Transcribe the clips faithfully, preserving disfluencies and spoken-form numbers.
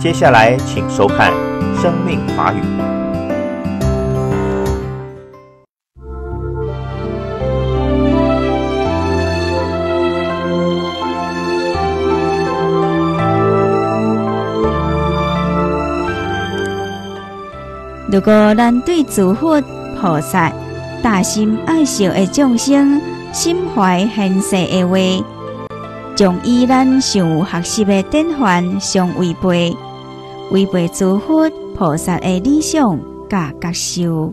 接下来，请收看《生命法语》。 如果咱对诸佛菩萨大心爱惜的众生，心怀现世的话，将以咱尚有学习的典范相违背，违背诸佛菩萨的理想甲觉受。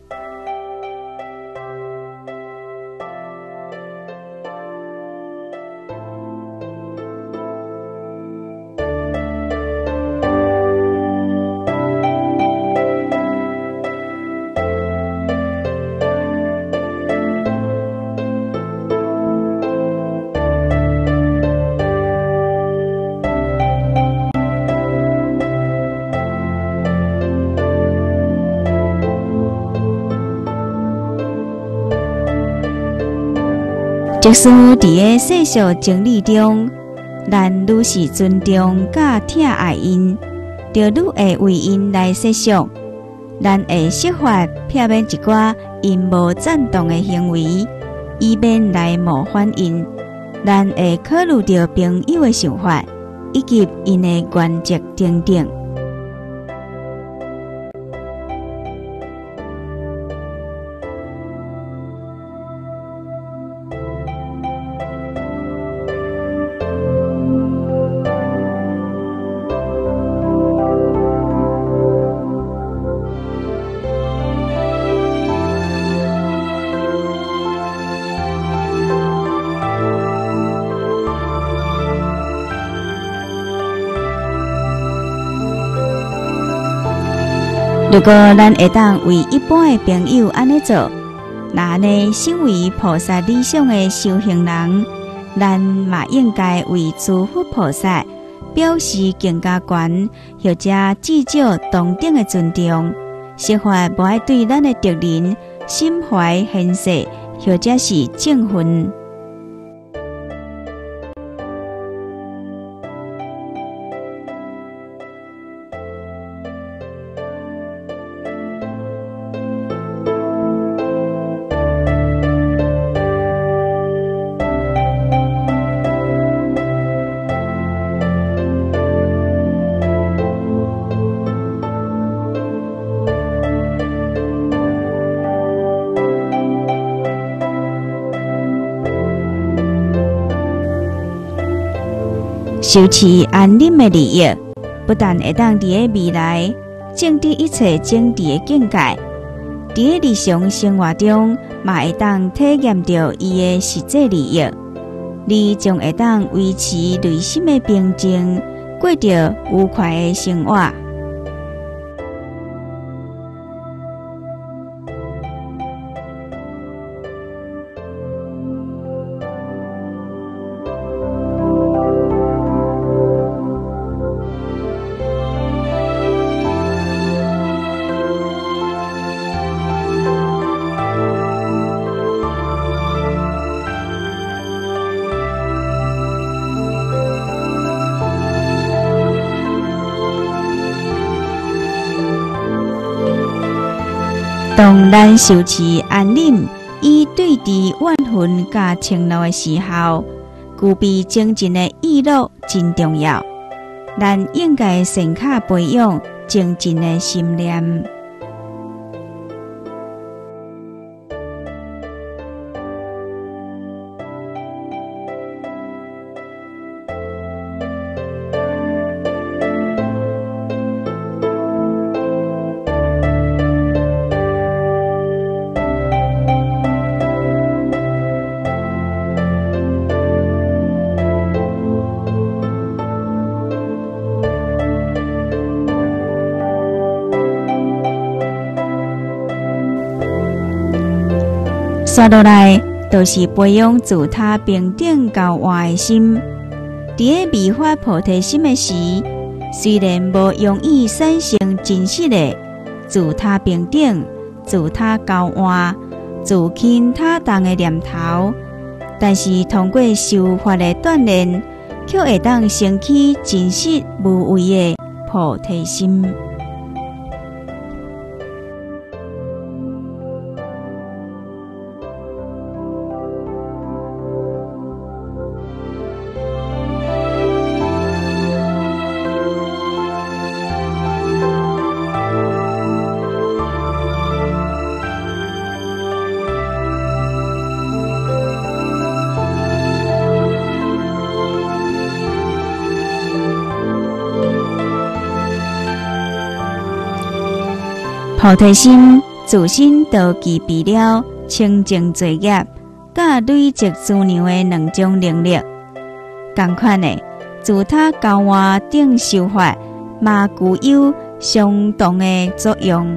即使伫个世俗经历中，咱愈是尊重甲疼爱因，就愈会为因来设想，咱会设法避免一寡因无赞同的行为，以免来冒犯因。咱会考虑到朋友的想法，以及因的原则等等。如果咱会当为一般的朋友安尼做，那安尼身为菩萨理想的修行人，咱嘛应该为诸佛菩萨表示更加悬，或者至少同等的尊重，设法无爱对咱的敌人心怀恨色，或者是憎恨。修持安忍的利益，不但会当伫个未来证得一切正知的境界，伫个日常生活中嘛会当体验到伊的实际利益。你将会当维持内心的平静，过着愉快的生活。当咱修持安忍，以对治怨恨甲嗔怒的时候，具备精进的意乐真重要。咱应该深刻培养精进的心念。接落来，就是培养自他平等交换的心。伫个未发菩提心的时，虽然无容易产生真实的自他平等、自他交换、自轻他重的念头，但是通过修法的锻炼，却会当升起真实无畏的菩提心。菩提心自身就具备了清净罪业、甲累积资粮的两种能力。同款的，自他交换等修法，嘛具有相同的作用。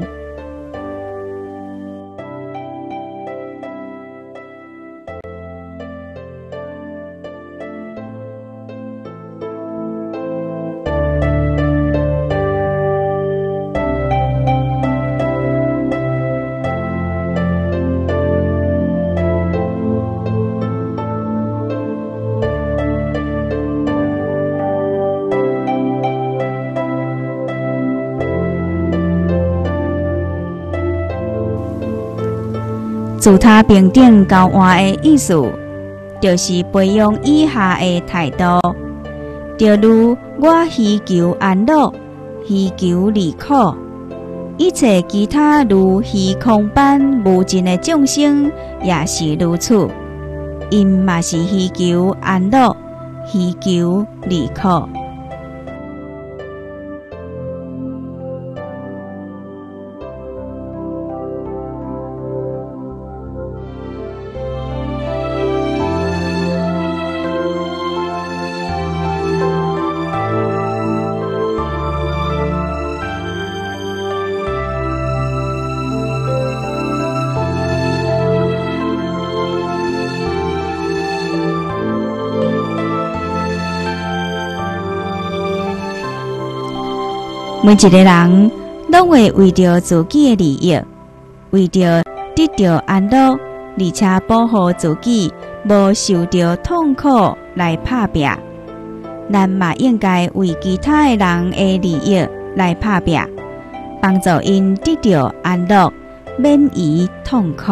自他平等交换的意思，就是培养以下的态度，就如我希求安乐，希求离苦，一切其他如虚空般无尽的众生也是如此，因嘛是希求安乐，希求离苦。每一个人拢会为着自己的利益，为着得到安乐，而且保护自己无受到痛苦来打拼。咱嘛应该为其他的人的利益来打拼，帮助因得到安乐，免于痛苦。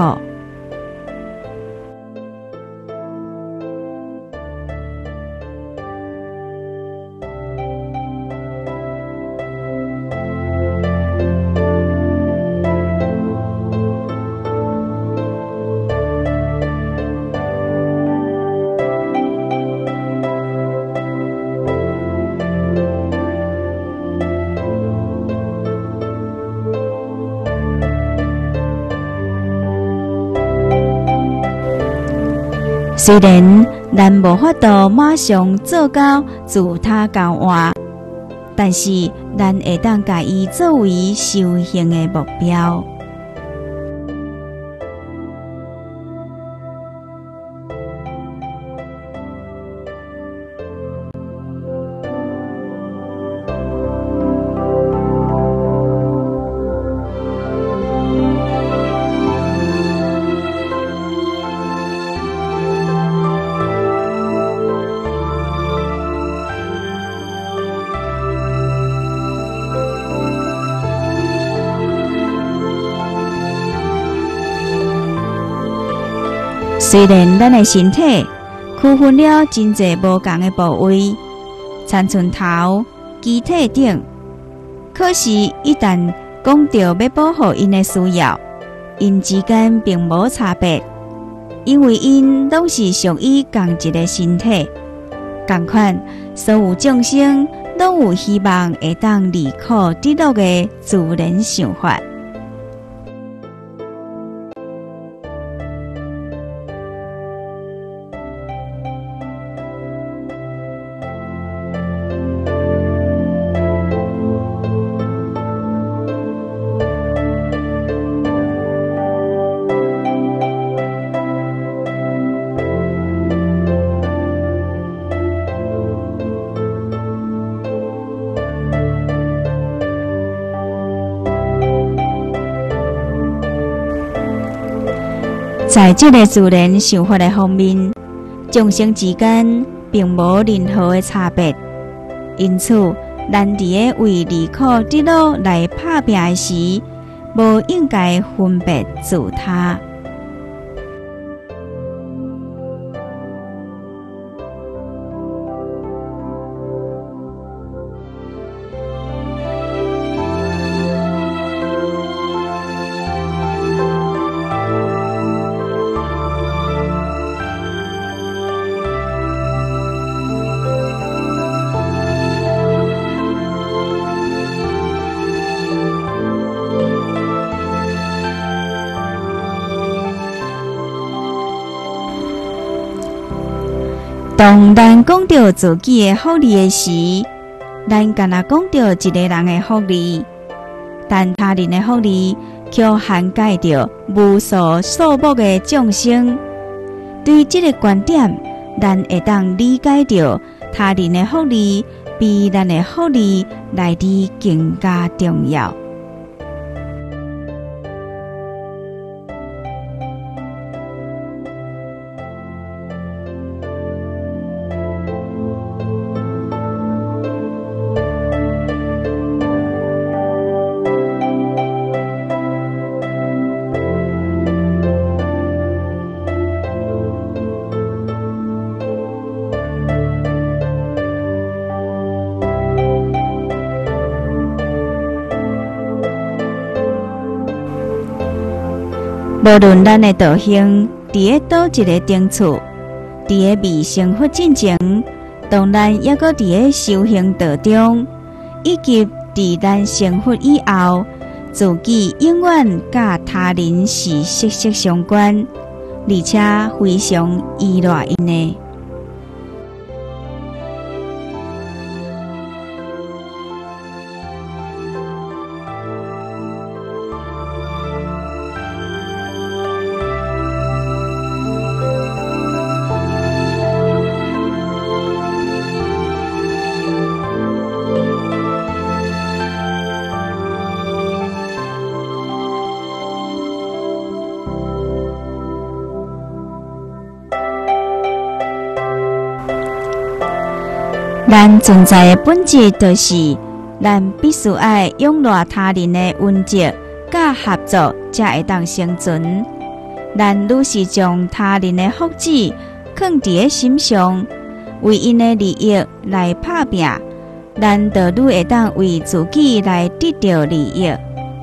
虽然咱无法度马上做到自他交换，但是咱会当甲伊作为修行的目标。虽然咱的身体区分了真侪无同的部位，残寸头、机体等，可是，一旦讲到要保护因的需要，因之间并无差别，因为因拢是属于同一个身体。同款，所有众生拢有希望会当离苦得乐的自然想法。在这个自然想法的方面，众生之间并无任何的差别，因此咱伫个为离苦得乐来拍拼的时，无应该分别自他。当咱讲到自己的福利的时，咱敢若讲到一个人的福利，但他人的福利却涵盖着无数数目的众生。对这个观点，咱会当理解到他人的福利比咱的福利来得更加重要。无论咱的道行伫个倒一个顶处，伫个未成佛之前，当咱抑阁伫个修行道中，以及伫咱成佛以后，自己永远甲他人是息息相关，而且非常依赖因的。咱存在的本质，就是咱必须爱拥赖他人的恩泽甲合作，才会当生存。咱愈是将他人的福祉放伫个心上，为因的利益来拍拼，咱就愈会当为自己来得到利益。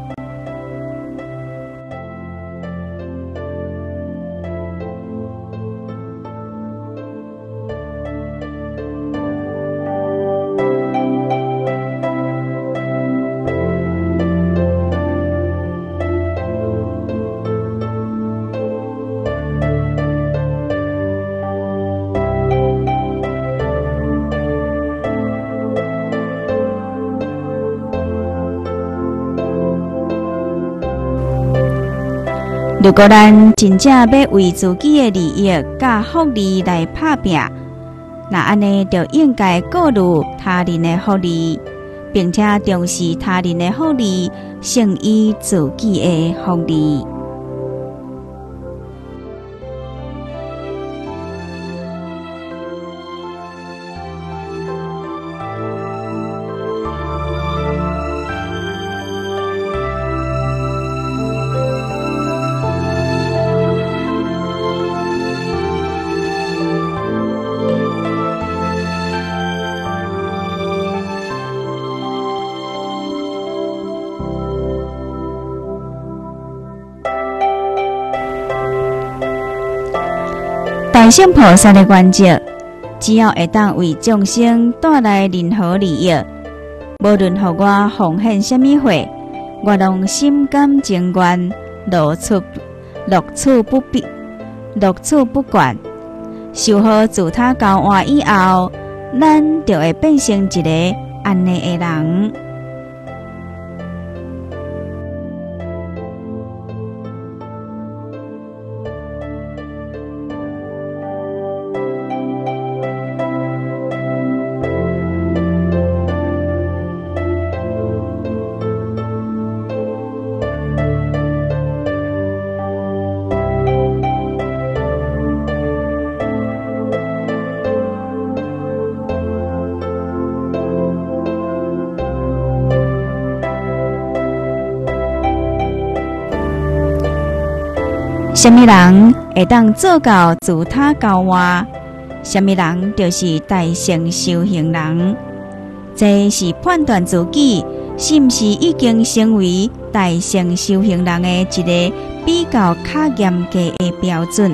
如果咱真正要为自己的利益甲福利来拍拼，那安尼就应该顾虑他人的福利，并且重视他人的福利胜于自己的福利。大乘菩萨的原则，只要会当为众生带来任何利益，无论予我奉献什么货，我拢心甘情愿，乐处乐处不必，乐处不管。修好自他交换以后，咱就会变成一个安尼的人。 什么人会当做到自他高外？什么人就是大乘修行人。这是判断自己是不是已经成为大乘修行人的一个比较较严格的标准。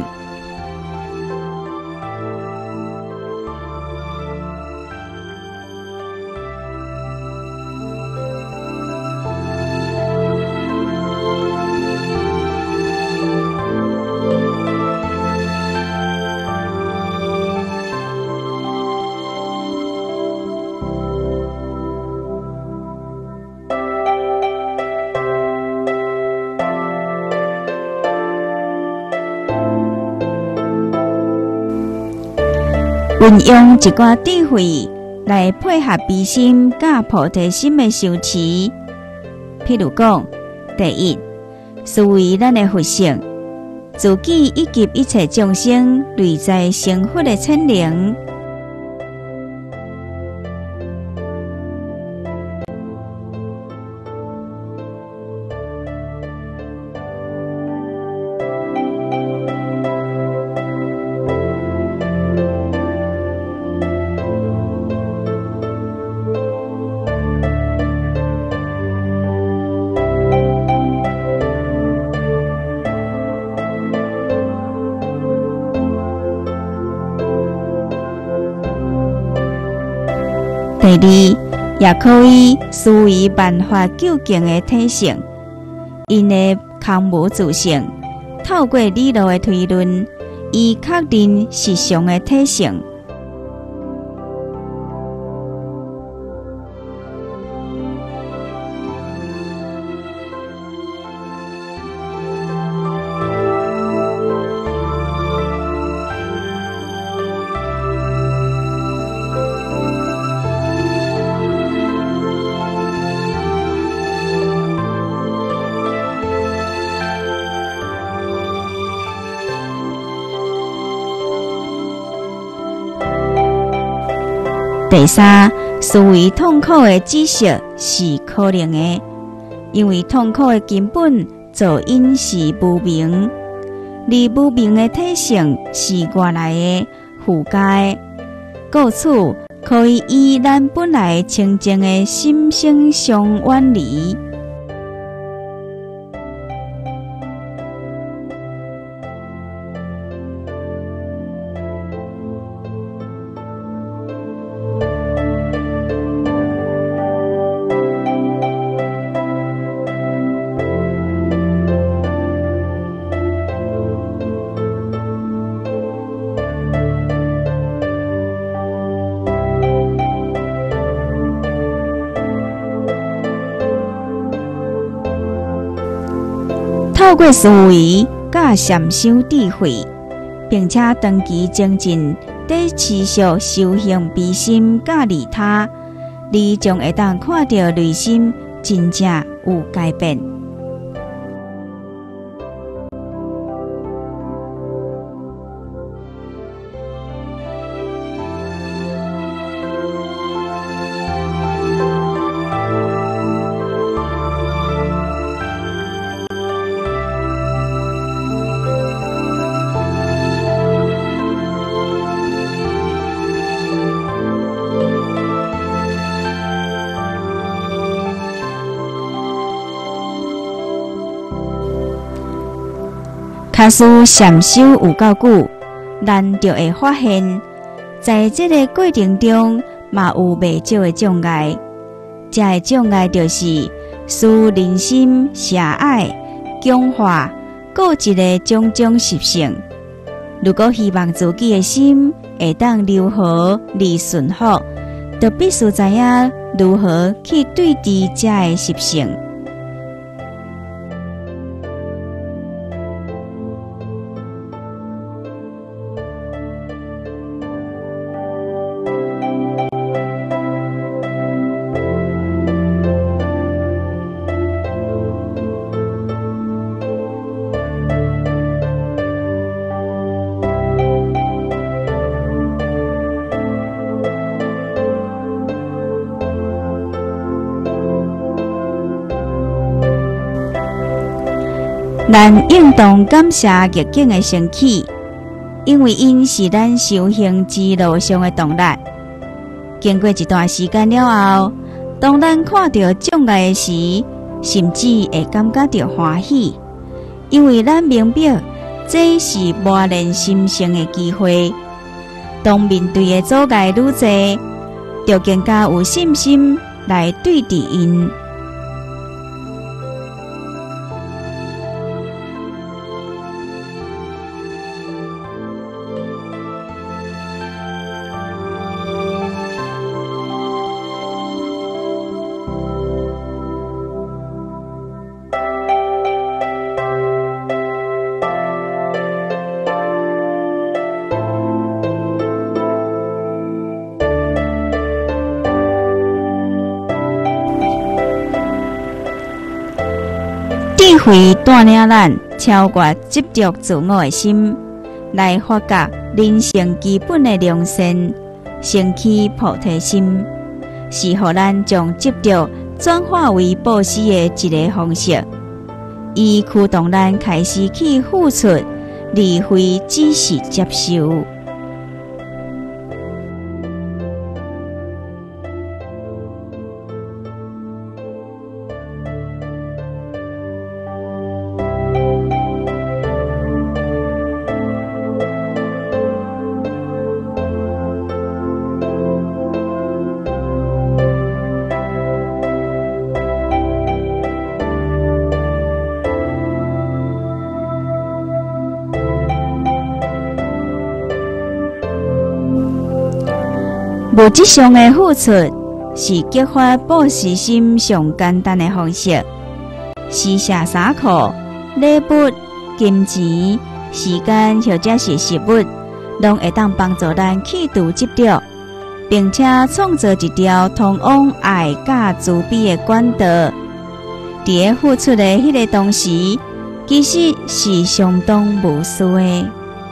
运用一寡智慧来配合悲心甲菩提心的修持。譬如讲，第一，思维咱的佛性，自己以及一切众生内在成佛的潜能。第二，也可以思维万法究竟的体性，因的空无自性，透过理路的推论，以确定实相的体性。第三，思维痛苦的知识是可能的，因为痛苦的根本造因是无明，而无明的体性是外来的附加的，故此可以以咱本来清净的心性相远离。透过思维甲禅修智慧，并且长期精进，得持续修行悲心甲利他，你将会当看到内心真正有改变。假使禅修有够久，咱就会发现，在这个过程中，嘛有未少的障碍。这个障碍就是使人心狭隘、僵化，各一个种种习性。如果希望自己的心会当柔和而顺服，就必须知影如何去对治这个习性。 咱应当感谢逆境的升起，因为因是咱修行之路上的动力。经过一段时间了后，当咱看到障碍时，甚至会感觉到欢喜，因为咱明白这是磨练心性的机会。当面对的阻碍愈多，就更加有信心来对治因。智慧带领咱超越执着自我的心，来发觉人生基本的良善，升起菩提心，是予咱将执着转化为布施的一个方式。伊驱动咱开始去付出，而非只是接受。物质上的付出是激发布施心上简单的方式。施舍衫裤、礼物、金钱、时间或者是食物，拢会当帮助咱去除执着，并且创造一条通往爱甲慈悲的管道。伫个付出的迄个同时，其实是相当无私的。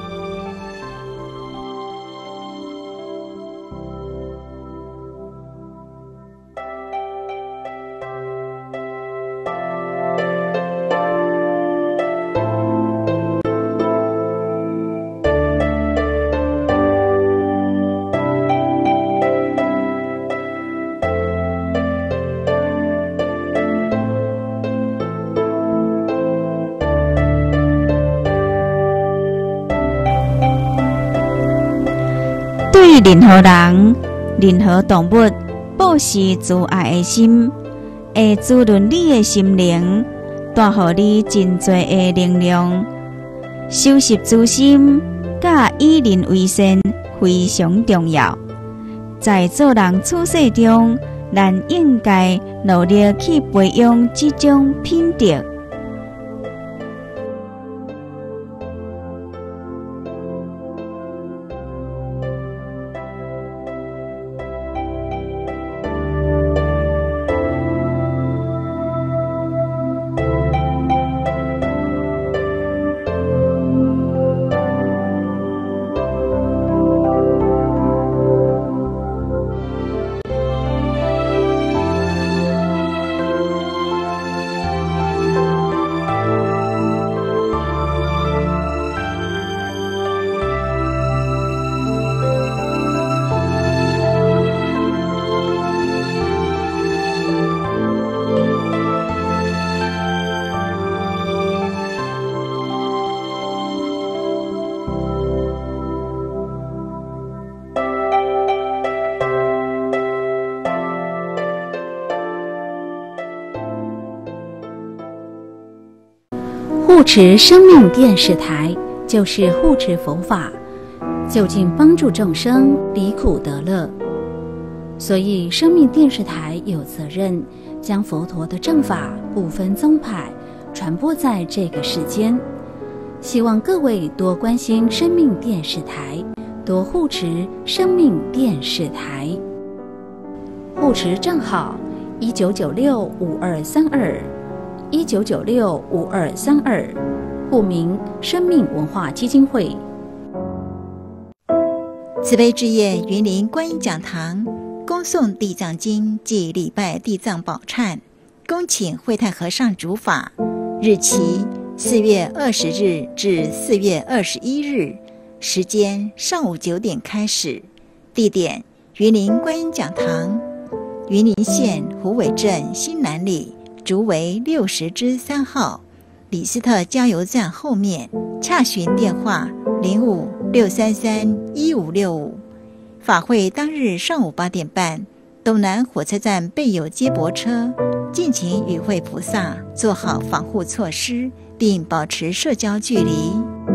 对任何人、任何动物，保持自爱的心，会滋润你的心灵，带予你真多的能量。修习自心，甲以人为善非常重要。在做人处世中，咱应该努力去培养这种品德。 护持生命电视台就是护持佛法，就近帮助众生离苦得乐。所以生命电视台有责任将佛陀的正法不分宗派传播在这个世间。希望各位多关心生命电视台，多护持生命电视台。护持账号一九九六五二三二。一九九六五二三二，户名生命文化基金会。 慈悲之夜云林观音讲堂恭诵地藏经暨礼拜地藏宝忏，恭请慧泰和尚主法，日期四月二十日至四月二十一日，时间上午九点开始，地点云林观音讲堂，云林县虎尾镇新南里竹围六十之三号，李斯特加油站后面。洽询电话零五六三三一五六五。法会当日上午八点半，东南火车站备有接驳车，敬请与会菩萨做好防护措施，并保持社交距离。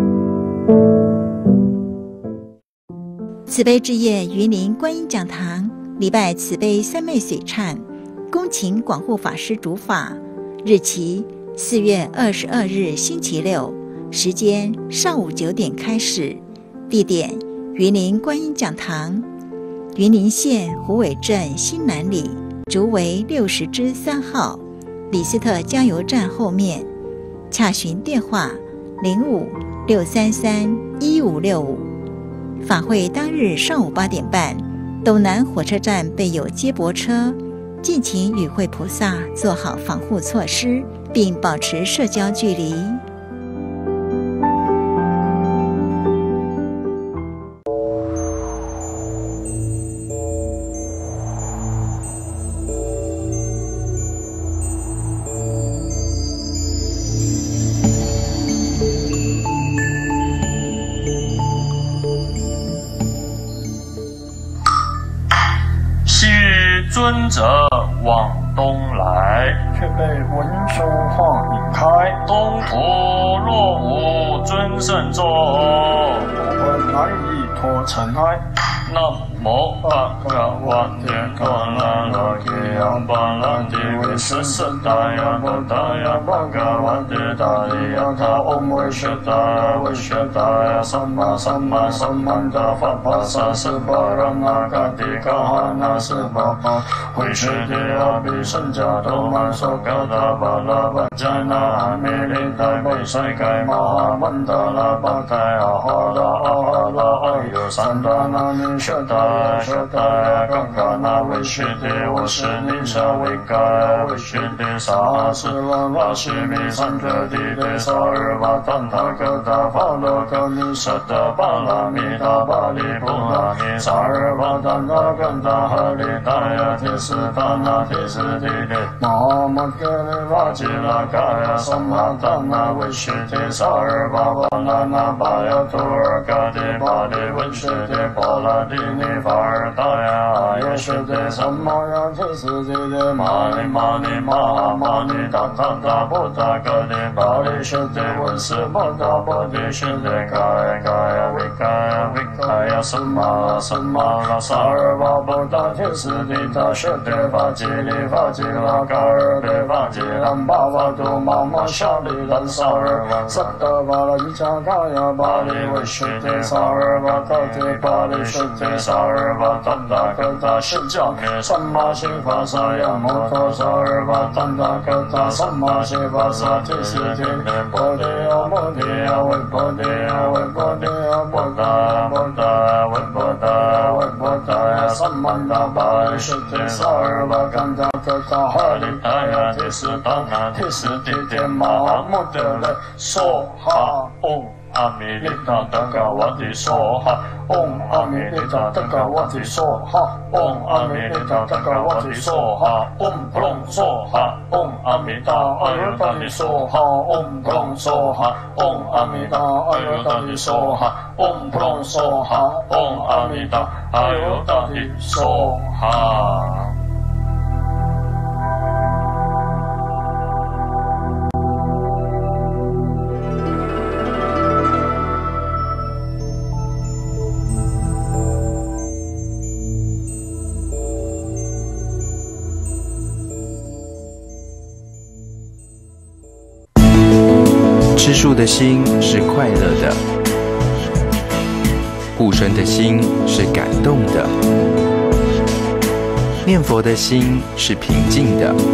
慈悲之夜云林观音讲堂礼拜慈悲三昧水忏，恭请广护法师主法，日期四月二十二日星期六，时间上午九点开始，地点云林观音讲堂，云林县虎尾镇新南里竹围六十之三号，李斯特加油站后面。洽询电话零五六三三一五六五。法会当日上午八点半，东南火车站备有接驳车，敬请与会菩萨做好防护措施，并保持社交距离。 尊者往东来， 却被文殊化引开。 东土若无尊圣座， 我们难以脱尘埃。 南无巴嘎瓦提多那罗吉亚巴拉提维斯斯达亚巴达亚巴嘎瓦提达利亚他唵维舍达维舍达亚萨玛萨玛萨曼达法帕萨斯巴拉那嘎提嘎哈那斯巴巴维舍提阿比圣加多曼索嘎达巴拉巴加那阿弥利达维塞盖玛哈曼达拉巴泰阿哈拉阿哈拉阿尤三达那尼舍达舍达刚嘎那维舍提我是尼舍维盖维舍提萨斯拉拉西米三者地提萨尔瓦坦塔格达法罗格尼舍达巴拉米达巴利布拉尼萨尔瓦坦塔格达哈利达亚提斯达那提斯提提玛玛格尼瓦吉拉嘎亚萨玛达那维舍提萨尔瓦瓦拉那巴亚图尔嘎提巴利维舍提巴拉蒂尼法尔达亚耶舍提萨玛亚提斯提提玛尼玛尼玛玛尼达达达波达格尼巴利舍提文斯波达波提舍提嘎呀嘎呀维嘎呀维嘎呀萨玛萨玛拉萨尔瓦波达提斯提达舍提法吉利法吉拉嘎尔提法吉兰巴法杜玛玛夏利兰萨尔瓦萨达巴拉伊加嘎呀巴利维舍提萨尔瓦嘎提巴利舍提萨尔瓦坦达格达舍迦尼萨玛西法萨呀摩托萨尔瓦坦达格达萨玛西法萨提斯提波提呀波提呀维波提呀维波提呀波达波达维波达维波达呀萨曼达巴利舍提萨尔瓦甘达格达哈利达呀提斯达那提斯提提玛哈穆德勒梭哈唵阿弥利达达嘎瓦提梭哈唵阿弥利达达嘎瓦提梭哈唵阿弥利达达嘎瓦提梭哈唵普隆梭哈唵阿弥达阿尤达提梭哈唵普隆梭哈唵阿弥达阿尤达提梭哈唵普隆梭哈唵阿弥达阿尤达提梭哈。 吃素的心是快乐的，护生的心是感动的，念佛的心是平静的。